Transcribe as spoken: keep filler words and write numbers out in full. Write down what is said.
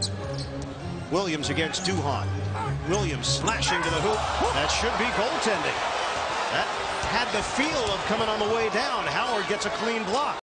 Williams against Duhon. Williams slashing to the hoop. That should be goaltending. That had the feel of coming on the way down. Howard gets a clean block.